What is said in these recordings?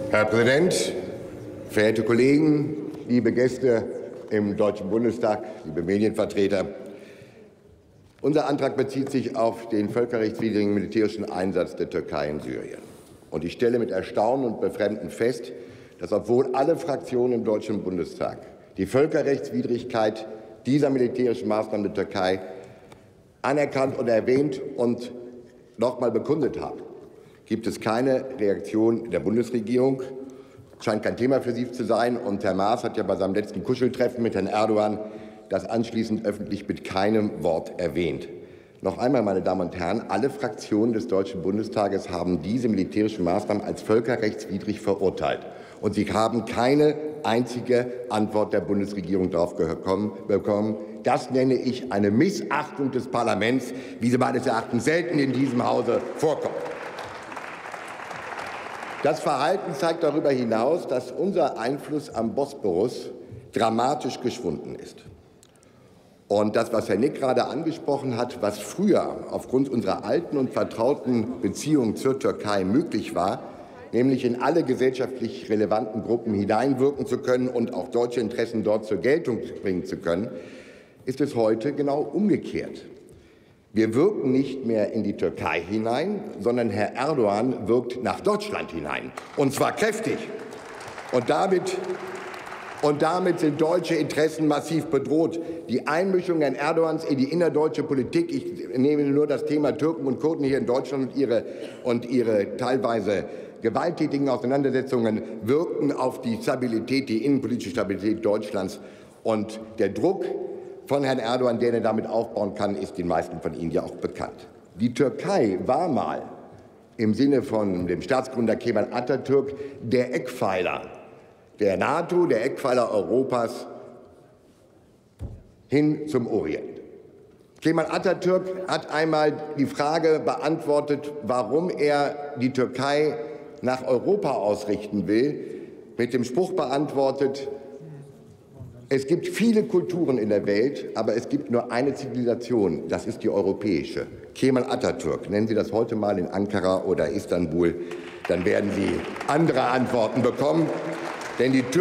Herr Präsident, verehrte Kollegen, liebe Gäste im Deutschen Bundestag, liebe Medienvertreter! Unser Antrag bezieht sich auf den völkerrechtswidrigen militärischen Einsatz der Türkei in Syrien. Und ich stelle mit Erstaunen und Befremden fest, dass, obwohl alle Fraktionen im Deutschen Bundestag die Völkerrechtswidrigkeit dieser militärischen Maßnahmen der Türkei anerkannt und erwähnt und noch einmal bekundet haben, gibt es keine Reaktion der Bundesregierung. Scheint kein Thema für sie zu sein. Und Herr Maas hat ja bei seinem letzten Kuscheltreffen mit Herrn Erdogan das anschließend öffentlich mit keinem Wort erwähnt. Noch einmal, meine Damen und Herren, alle Fraktionen des Deutschen Bundestages haben diese militärischen Maßnahmen als völkerrechtswidrig verurteilt. Und sie haben keine einzige Antwort der Bundesregierung darauf bekommen. Das nenne ich eine Missachtung des Parlaments, wie sie meines Erachtens selten in diesem Hause vorkommt. Das Verhalten zeigt darüber hinaus, dass unser Einfluss am Bosporus dramatisch geschwunden ist. Und das, was Herr Nick gerade angesprochen hat, was früher aufgrund unserer alten und vertrauten Beziehungen zur Türkei möglich war, nämlich in alle gesellschaftlich relevanten Gruppen hineinwirken zu können und auch deutsche Interessen dort zur Geltung bringen zu können, ist es heute genau umgekehrt. Wir wirken nicht mehr in die Türkei hinein, sondern Herr Erdogan wirkt nach Deutschland hinein, und zwar kräftig. Und damit sind deutsche Interessen massiv bedroht. Die Einmischung Herrn Erdogans in die innerdeutsche Politik, ich nehme nur das Thema Türken und Kurden hier in Deutschland und ihre teilweise gewalttätigen Auseinandersetzungen wirken auf die Stabilität, die innenpolitische Stabilität Deutschlands. Und der Druck von Herrn Erdogan, den er damit aufbauen kann, ist den meisten von Ihnen ja auch bekannt. Die Türkei war mal im Sinne von dem Staatsgründer Kemal Atatürk der Eckpfeiler der NATO, der Eckpfeiler Europas hin zum Orient. Kemal Atatürk hat einmal die Frage beantwortet, warum er die Türkei nach Europa ausrichten will, mit dem Spruch beantwortet: Es gibt viele Kulturen in der Welt, aber es gibt nur eine Zivilisation, das ist die europäische. Kemal Atatürk, nennen Sie das heute mal in Ankara oder Istanbul, dann werden Sie andere Antworten bekommen. Denn die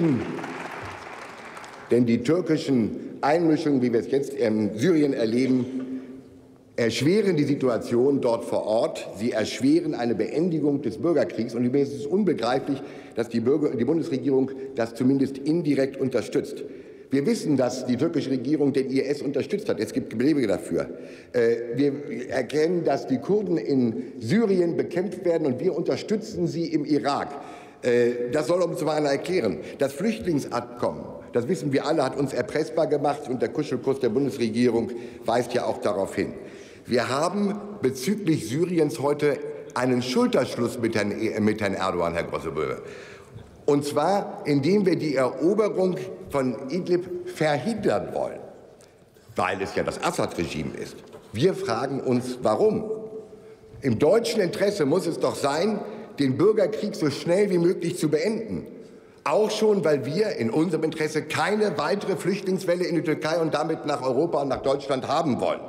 türkischen Einmischungen, wie wir es jetzt in Syrien erleben, erschweren die Situation dort vor Ort. Sie erschweren eine Beendigung des Bürgerkriegs. Und mir ist es unbegreiflich, dass die Bundesregierung das zumindest indirekt unterstützt. Wir wissen, dass die türkische Regierung den IS unterstützt hat. Es gibt Belege dafür. Wir erkennen, dass die Kurden in Syrien bekämpft werden, und wir unterstützen sie im Irak. Das soll uns mal einer erklären. Das Flüchtlingsabkommen, das wissen wir alle, hat uns erpressbar gemacht, und der Kuschelkurs der Bundesregierung weist ja auch darauf hin. Wir haben bezüglich Syriens heute einen Schulterschluss mit Herrn Erdogan, Herr Grosse-Böwe. Und zwar, indem wir die Eroberung von Idlib verhindern wollen, weil es ja das Assad-Regime ist. Wir fragen uns, warum? Im deutschen Interesse muss es doch sein, den Bürgerkrieg so schnell wie möglich zu beenden. Auch schon, weil wir in unserem Interesse keine weitere Flüchtlingswelle in die Türkei und damit nach Europa und nach Deutschland haben wollen.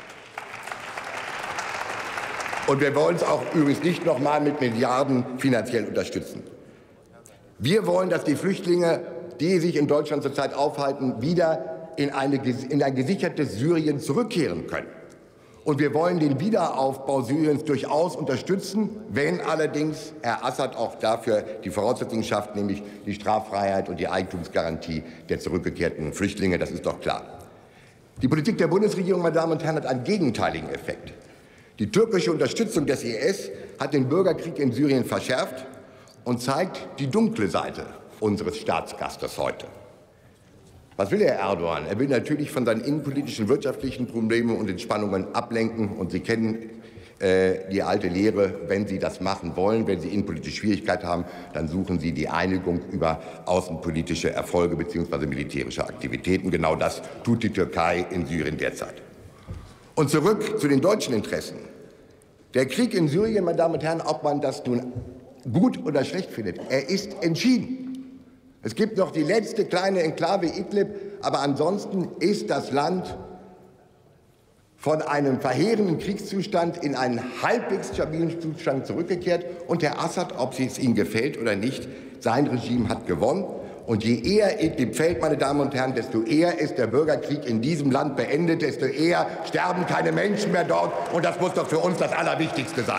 Und wir wollen es auch übrigens nicht noch mal mit Milliarden finanziell unterstützen. Wir wollen, dass die Flüchtlinge, die sich in Deutschland zurzeit aufhalten, wieder in ein gesichertes Syrien zurückkehren können. Und wir wollen den Wiederaufbau Syriens durchaus unterstützen, wenn allerdings Herr Assad auch dafür die Voraussetzungen schafft, nämlich die Straffreiheit und die Eigentumsgarantie der zurückgekehrten Flüchtlinge. Das ist doch klar. Die Politik der Bundesregierung, meine Damen und Herren, hat einen gegenteiligen Effekt. Die türkische Unterstützung des IS hat den Bürgerkrieg in Syrien verschärft und zeigt die dunkle Seite unseres Staatsgastes heute. Was will Herr Erdogan? Er will natürlich von seinen innenpolitischen, wirtschaftlichen Problemen und Entspannungen ablenken. Und Sie kennen die alte Lehre: Wenn Sie das machen wollen, wenn Sie innenpolitische Schwierigkeiten haben, dann suchen Sie die Einigung über außenpolitische Erfolge bzw. militärische Aktivitäten. Genau das tut die Türkei in Syrien derzeit. Und zurück zu den deutschen Interessen. Der Krieg in Syrien, meine Damen und Herren, ob man das nun gut oder schlecht findet, er ist entschieden. Es gibt noch die letzte kleine Enklave Idlib, aber ansonsten ist das Land von einem verheerenden Kriegszustand in einen halbwegs stabilen Zustand zurückgekehrt. Und Herr Assad, ob es Ihnen gefällt oder nicht, sein Regime hat gewonnen. Und je eher Idlib fällt, meine Damen und Herren, desto eher ist der Bürgerkrieg in diesem Land beendet, desto eher sterben keine Menschen mehr dort. Und das muss doch für uns das Allerwichtigste sein.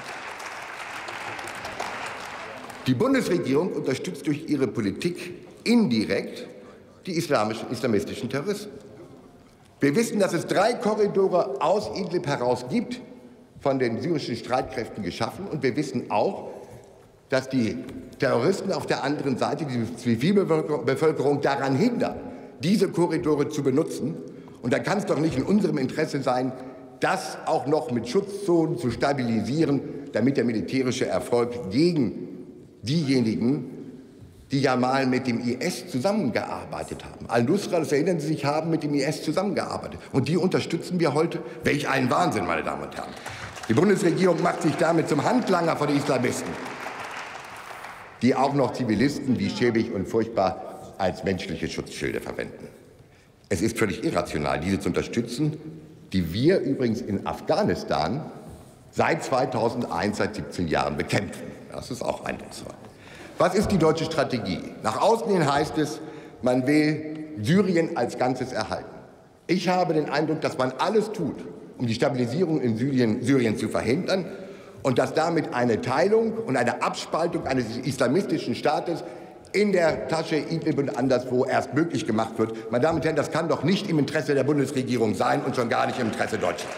Die Bundesregierung unterstützt durch ihre Politik indirekt die islamistischen Terroristen. Wir wissen, dass es 3 Korridore aus Idlib heraus gibt, von den syrischen Streitkräften geschaffen. Und wir wissen auch, dass die Terroristen auf der anderen Seite die Zivilbevölkerung daran hindern, diese Korridore zu benutzen. Und da kann es doch nicht in unserem Interesse sein, das auch noch mit Schutzzonen zu stabilisieren, damit der militärische Erfolg gegen diejenigen, die ja mal mit dem IS zusammengearbeitet haben. Al-Nusra, das erinnern Sie sich, haben mit dem IS zusammengearbeitet. Und die unterstützen wir heute. Welch ein Wahnsinn, meine Damen und Herren. Die Bundesregierung macht sich damit zum Handlanger von Islamisten, die auch noch Zivilisten wie schäbig und furchtbar als menschliche Schutzschilde verwenden. Es ist völlig irrational, diese zu unterstützen, die wir übrigens in Afghanistan seit 2001, seit 17 Jahren bekämpfen. Das ist auch eindrucksvoll. Was ist die deutsche Strategie? Nach außen hin heißt es, man will Syrien als Ganzes erhalten. Ich habe den Eindruck, dass man alles tut, um die Stabilisierung in Syrien zu verhindern und dass damit eine Teilung und eine Abspaltung eines islamistischen Staates in der Tasche Idlib und anderswo erst möglich gemacht wird. Meine Damen und Herren, das kann doch nicht im Interesse der Bundesregierung sein und schon gar nicht im Interesse Deutschlands.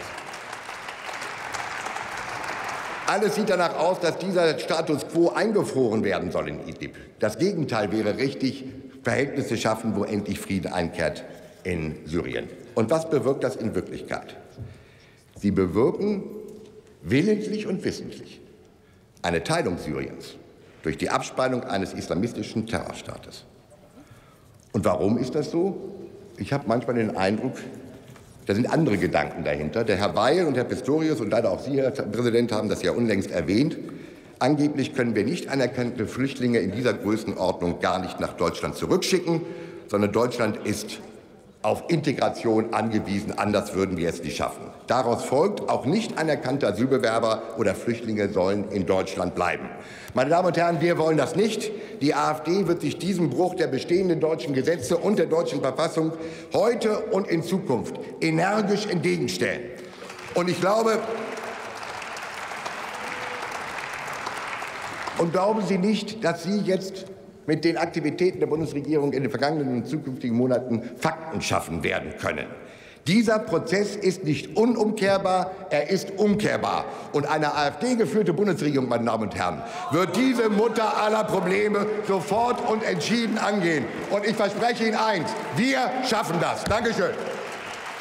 Alles sieht danach aus, dass dieser Status quo eingefroren werden soll in Idlib. Das Gegenteil wäre richtig, Verhältnisse schaffen, wo endlich Frieden einkehrt in Syrien. Und was bewirkt das in Wirklichkeit? Sie bewirken willentlich und wissentlich eine Teilung Syriens durch die Abspaltung eines islamistischen Terrorstaates. Und warum ist das so? Ich habe manchmal den Eindruck, da sind andere Gedanken dahinter. Der Herr Weil und Herr Pistorius und leider auch Sie, Herr Präsident, haben das ja unlängst erwähnt. Angeblich können wir nicht anerkannte Flüchtlinge in dieser Größenordnung gar nicht nach Deutschland zurückschicken, sondern Deutschland ist auf Integration angewiesen, anders würden wir es nicht schaffen. Daraus folgt, auch nicht anerkannte Asylbewerber oder Flüchtlinge sollen in Deutschland bleiben. Meine Damen und Herren, wir wollen das nicht. Die AfD wird sich diesem Bruch der bestehenden deutschen Gesetze und der deutschen Verfassung heute und in Zukunft energisch entgegenstellen. Und ich glaube, und glauben Sie nicht, dass Sie jetzt mit den Aktivitäten der Bundesregierung in den vergangenen und zukünftigen Monaten Fakten schaffen werden können. Dieser Prozess ist nicht unumkehrbar, er ist umkehrbar. Und eine AfD-geführte Bundesregierung, meine Damen und Herren, wird diese Mutter aller Probleme sofort und entschieden angehen. Und ich verspreche Ihnen eins, wir schaffen das. Dankeschön.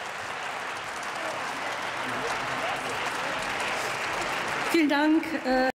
Vielen Dank.